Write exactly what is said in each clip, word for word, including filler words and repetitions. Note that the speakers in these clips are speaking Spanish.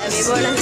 víbora.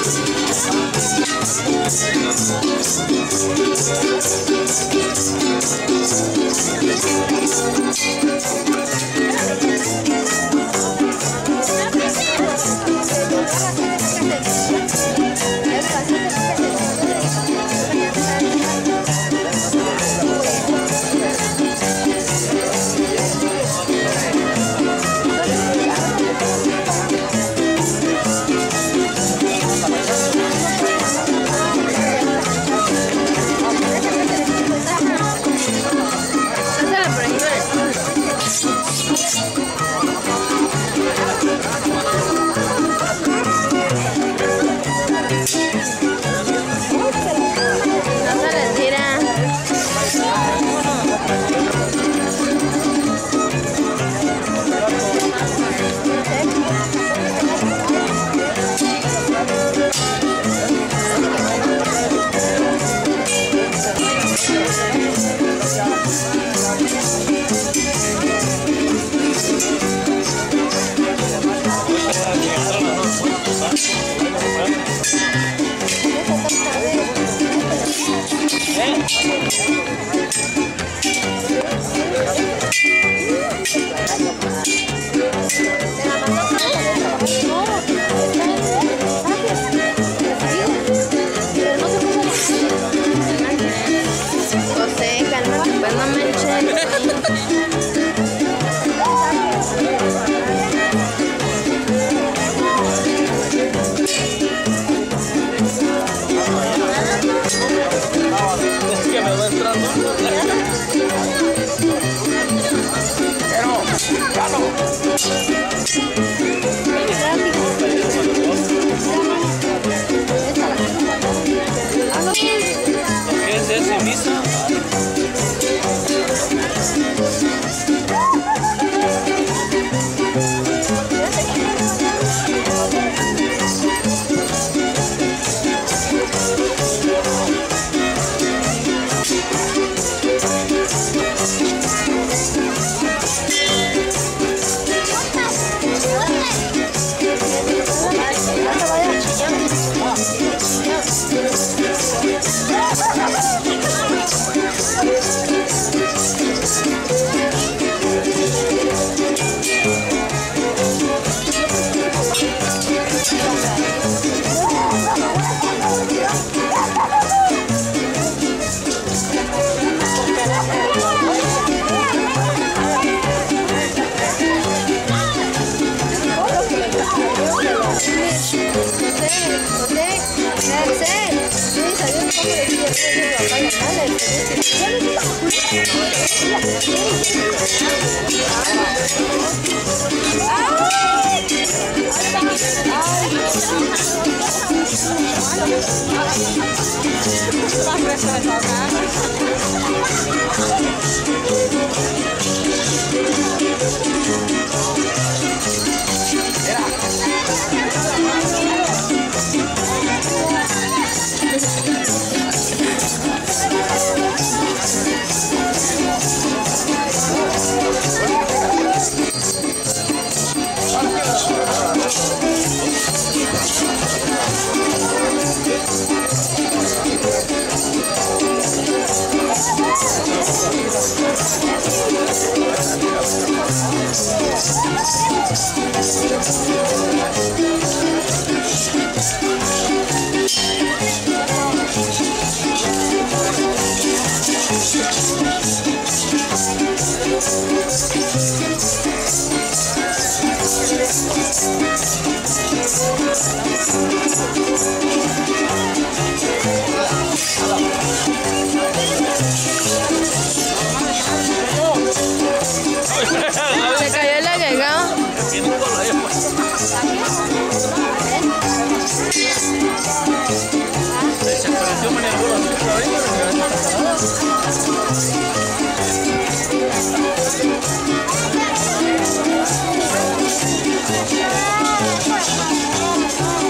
José, cálmate, pues no me eches. Que me va entrando. Pero, ya no. ¿Qué es ese misa? Se cayó el agregado. Thank you.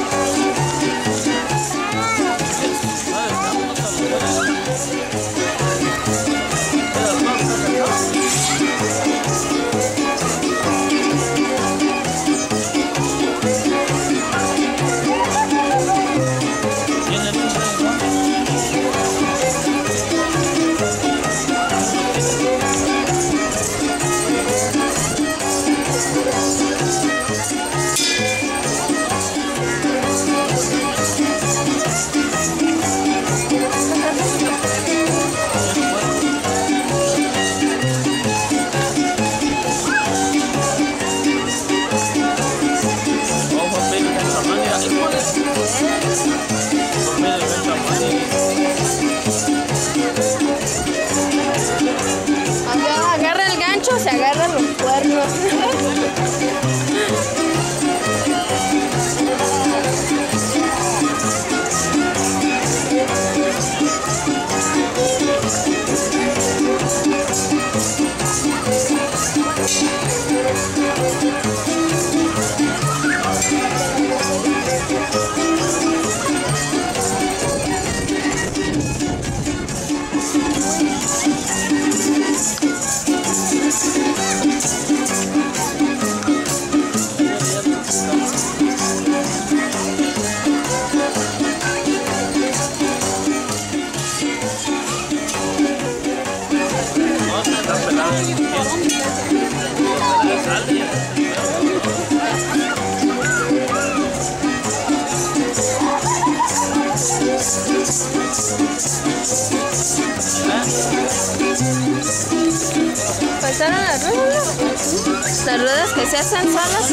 ¿Pasaron las ruedas? Las ruedas que se hacen solas.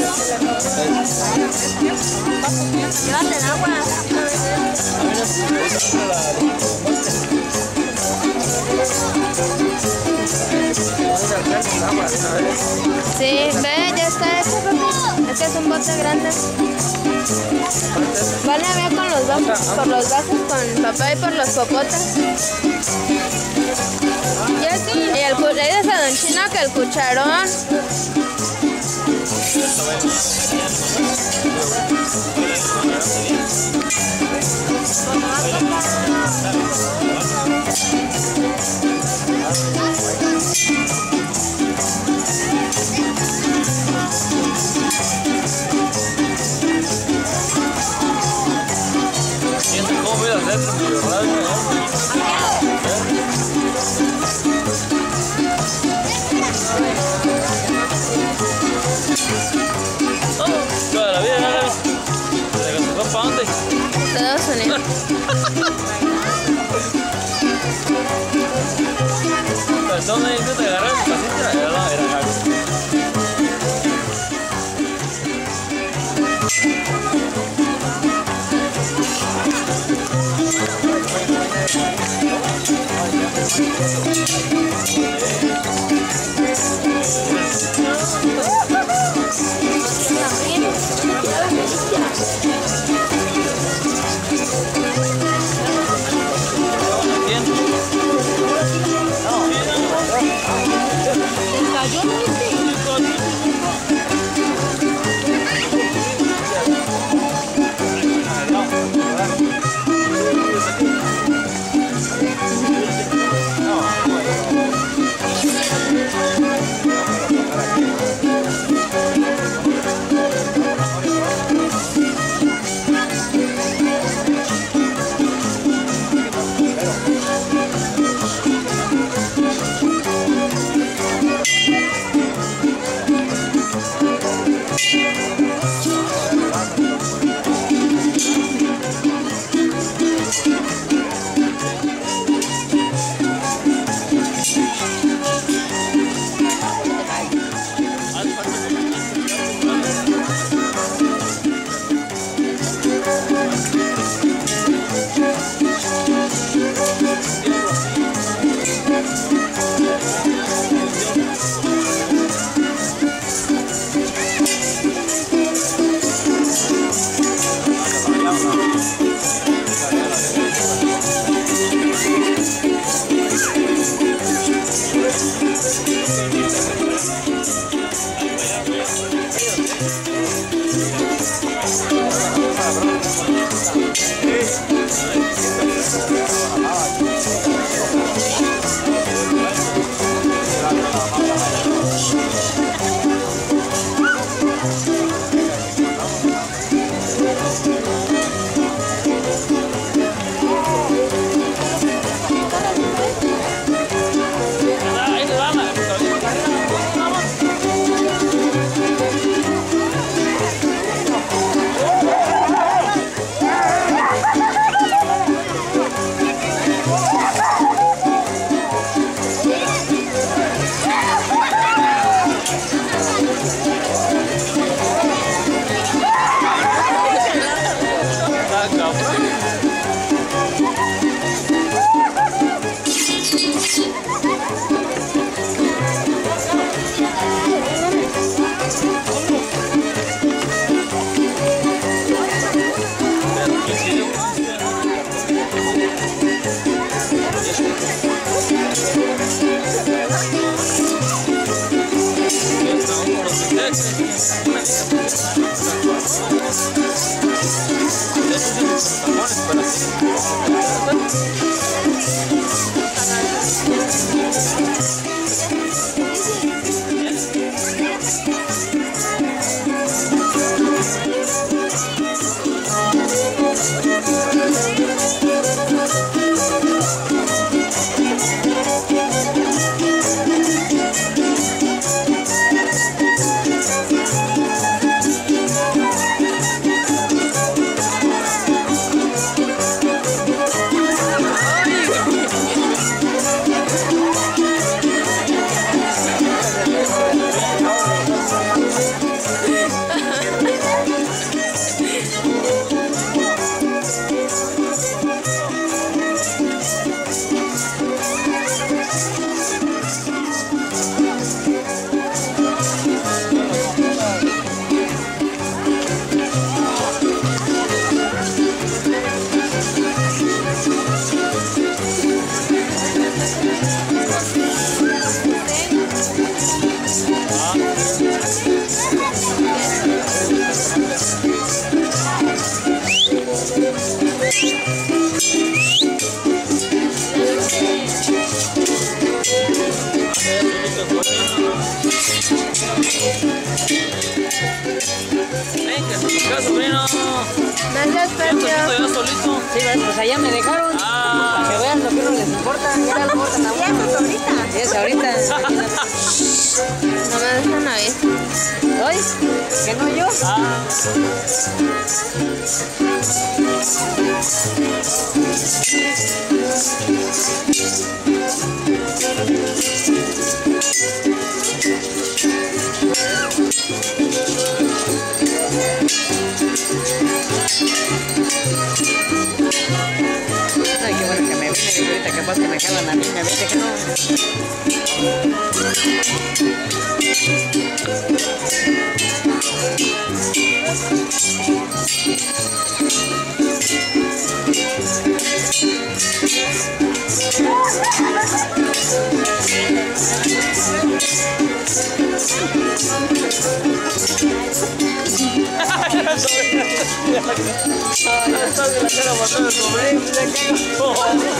Llévate el agua. Sí, ve, ya está hecho, papi. Este es un bote grande. Vale, había con los vasos, por los vasos con papá y por los popotes. Ya sí. Y el le dices a Don Chino que el cucharón. ¿Cómo voy a hacer? Toda la vida, ¿no? ¿Se fue para dónde? Estados Unidos. ¿Dónde te agarras? ¿Pasita? Era la era Ven, que se toca, sobrino. Gracias, Pepe. Yo solito. Sí, pues allá me dejaron. Ah. Para que vean lo que no les importa. Ya les importa a uno. ¿Y eso ahorita? Sí, es ahorita. No me dejan a ver. ¿Hoy? ¿Que no yo? Ah. Ay, qué bueno que me vine. Ahorita capaz que me jalan a mí. Me vete que no. Estás de la cara matando al sobrino.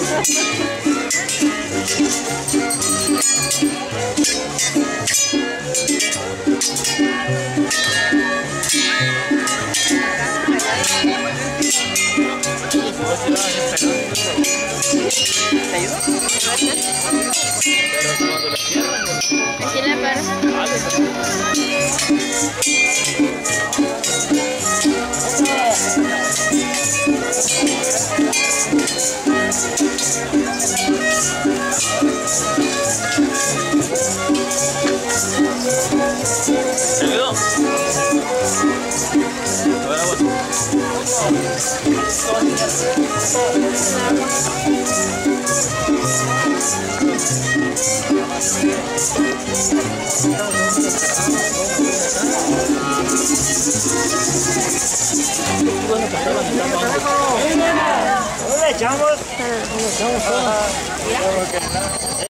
¿Te ayudo? Pero cuando la cierran, Aquí la para. ¿te ayudó? A ver, agua. ¿Dónde echamos? Para. ¿Dónde echamos?